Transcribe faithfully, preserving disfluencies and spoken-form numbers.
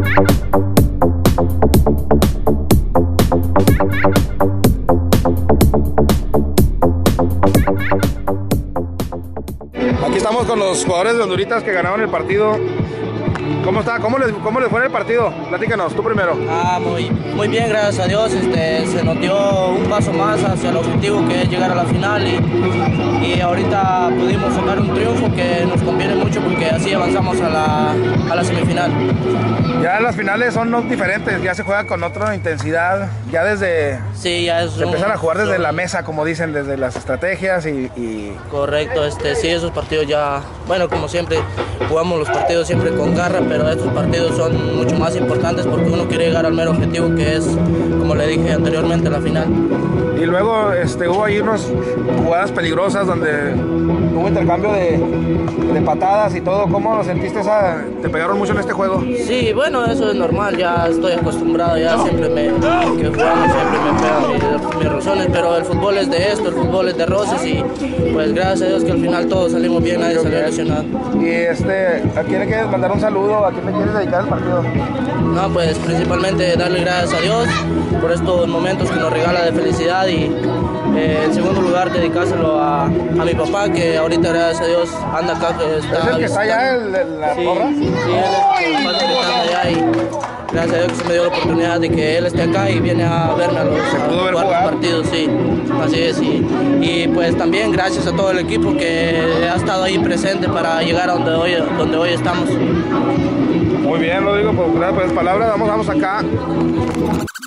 Aquí estamos con los jugadores de Honduritas que ganaron el partido. ¿Cómo está? ¿Cómo les, cómo les fue en el partido? Platícanos, tú primero. Ah, muy, muy bien, gracias a Dios. Este, se nos dio un paso más hacia el objetivo que es llegar a la final y, y ahorita pudimos sacar un triunfo que nos conviene mucho porque así avanzamos a la, a la semifinal. Ya las finales son no diferentes, ya se juega con otra intensidad, ya desde... Sí, ya es se un, empiezan a jugar desde son, la mesa, como dicen, desde las estrategias y... y... Correcto, este, sí, esos partidos ya, bueno, como siempre, jugamos los partidos siempre con garra, pero estos partidos son mucho más importantes porque uno quiere llegar al mero objetivo que es, como le dije anteriormente, la final. Y luego este, hubo ahí unas jugadas peligrosas donde hubo intercambio de, de patadas y todo. ¿Cómo lo sentiste? Esa, ¿te pegaron mucho en este juego? Sí, bueno, eso es normal, ya estoy acostumbrado, ya siempre me, que jugamos siempre me pegan mis, mis razones, pero el fútbol es de esto, el fútbol es de roces y pues gracias a Dios que al final todos salimos bien, nadie salió lesionado. Y este, ¿a quién le quieres mandar un saludo? ¿A quién le quieres dedicar el partido? No, pues principalmente darle gracias a Dios por estos momentos que nos regala de felicidad y eh, en segundo lugar dedicárselo a, a mi papá que ahorita gracias a Dios anda acá. Que está ¿Es el que está allá en la sí, porra? Sí, él es el que pasa que está allá y gracias a Dios que se me dio la oportunidad de que él esté acá y viene a verme a los, a los partidos, sí, así es. Y, y pues también gracias a todo el equipo que ha estado ahí presente para llegar a donde hoy, donde hoy estamos. Muy bien, Rodrigo, pues gracias por las palabras. Vamos, vamos acá.